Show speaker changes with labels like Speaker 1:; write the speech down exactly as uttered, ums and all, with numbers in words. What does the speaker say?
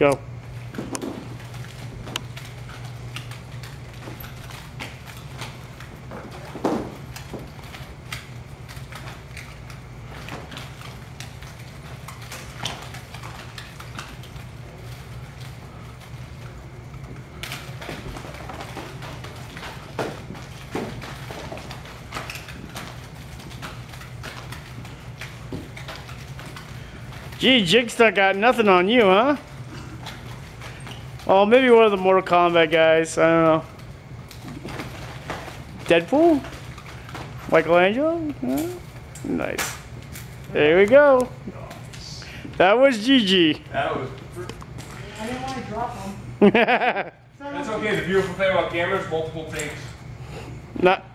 Speaker 1: Go. Gee, Jigsaw got nothing on you, huh? Oh, maybe one of the Mortal Kombat guys. I don't know. Deadpool? Michelangelo? Huh? Nice. There we go. That was Gigi.
Speaker 2: That was.
Speaker 3: I didn't want to drop them.
Speaker 2: That's okay. The beautiful thing about cameras, multiple takes.
Speaker 1: Not.